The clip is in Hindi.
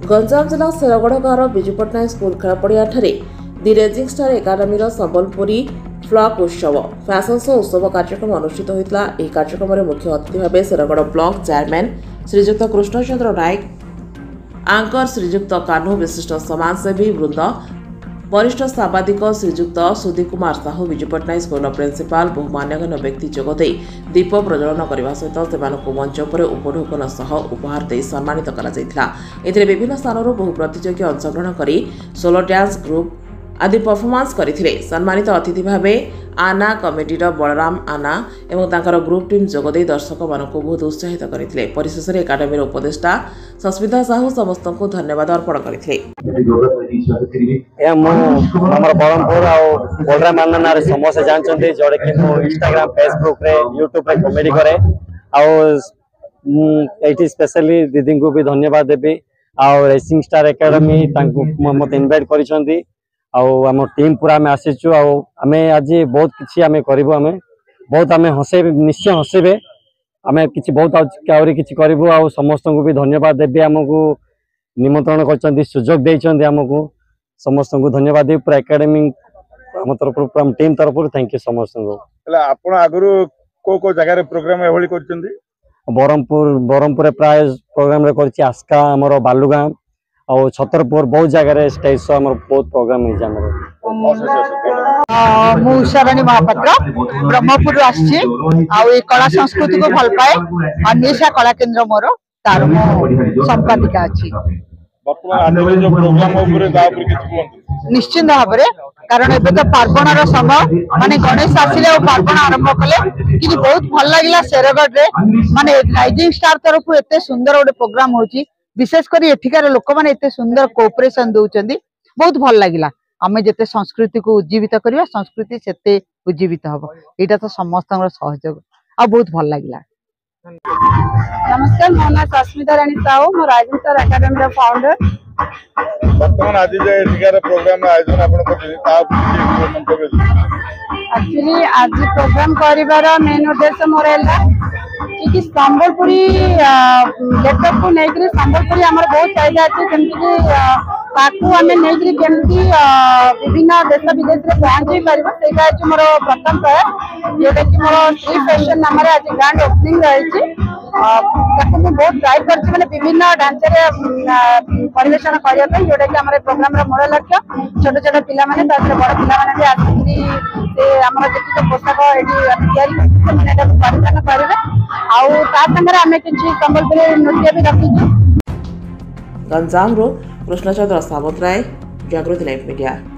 गंजाम जिला शेरगढ़ गाँव विजु पट्टनायक स्कूल खेलपड़िया the rising star academy Sambalpuri folk उत्सव फैशन शो उत्सव कार्यक्रम अनुष्ठित होता। यह कार्यक्रम में मुख्य अतिथि भाव Sheragada block chairman Srijukta Krushnachandra Nayak, anchor Srijukta Kanhu, विशिष्ट समाजसेवी वृंद, वरिष्ठ सांबादिक श्रीजुक्त सुधी कुमार साहू, विजु पट्टनायक स्कूल प्रिंसिपाल बहु मान्यगण्य व्यक्ति जोगदे दीप प्रज्वलन करने सहित से मंच पर उपढौकन सह उपहार दे सम्मानित कर विभिन्न स्थानों बहु प्रतियोगी अंशग्रहण कर सोलो डांस ग्रुप आदि परफॉर्मेंस करथिले। सम्मानित अतिथि भावे आना कमिटीर बलराम आना एवं तांकर ग्रुप टीम जोगदे दर्शक मानक बहुत उत्साहित करथिले। परिशेष में एकाडेमी उपदेष्टा सस्मिता साहू समस्त को धन्यवाद अर्पण करथिले। हमर बरमपुर आ बलराम आना ना समस्त जानचंती जोड़े कि मो इंस्टाग्राम फेसबुक रे यूट्यूब रे कॉमेडी करे आ एटी स्पेशली दीदी को भी धन्यवाद देबी आ रेसिंग स्टार एकेडमी तांको मते इनवाइट करिसंती आम टीम पूरा आम आसीचु आम आज बहुत किसी आम करूँ आम बहुत आम हसे निश्चय हसबे आम कि बहुत आहरी कि करूँ आ समस्त को भी धन्यवाद देवी आमको निमंत्रण कर सुजोग देते आमको समस्त को धन्यवाद देवी पूरा एकेडमी आम तरफ पूरा टीम तरफ थैंक यू समस्त को। आगु को जगह प्रोग्राम एभली कर बरमपुर प्राय प्रोग्राम कर आस्का आमर बालुगाँ और छतरपुर बहुत जगह स्टेज शो आम बहुत प्रोग्राम मुषाराणी महापात्र ब्रह्मपुर कला संस्कृति को भल पाए अन्वेषा कला केन्द्र मोर तार संपादिका अच्छी निश्चिंत भाव कारण एबे तो पार्वण समय माने गणेश आसिले और पार्वण आरंभ कले कि बहुत भल लगिला शेरगढ़ रे माने राइजिंग स्टार तरफ एते सुंदर गोटे प्रोग्राम होची विशेषकर एठिकार लोक मैंने एत सुंदर कोऑपरेशन दौरान बहुत भल लगिला। आम जिते संस्कृति को उज्जीवित करवा संस्कृति से उज्जीवित हम यहाँ तो समस्त सहयोग आ बहुत भल लगिला। नमस्कार, मो ना सस्मिता रानी साहू, मो राइजिंग स्टार एकेडमी फाउंडर। वर्तमान आज प्रोग्राम आयोजन एक्चुअली आज प्रोग्राम कर मेन उद्देश्य मोर कि संबलपुरी लेखक को लेकर संबलपुरी आम बहुत चाहिए अच्छे जमीक आम नहीं केमती विभिन्न देश विदेश में पहुंचे पार मोर प्रथम प्रयास जोटा कि मोर श्री फैशन नाम आज ग्रांड ओपनिंग रही बहुत ट्राए कर विभिन्न ढांचे परिवेशन करने जोटा कि आम प्रोग्राम मूल लक्ष्य छोट छोट पिला बड़ पिला भी आसिक जी पोशाक परिधान करेंगे आम कि संबलपुरी नृत्य भी रखीचु। गंजाम कृष्णचंद्र सावतराय, जागृति लाइव मीडिया।